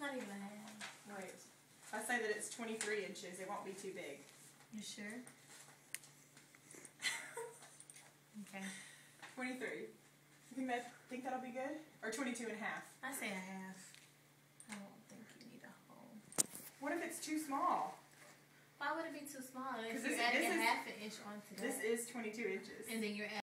not even a half. Wait. If I say that it's 23 inches, it won't be too big. You sure? Okay. 23. You think that'll be good? Or 22 and a half? I say a half. I don't think you need a whole. What if it's too small? Why would it be too small? If Because you're adding a half an inch onto that. This is 22 inches. And then you're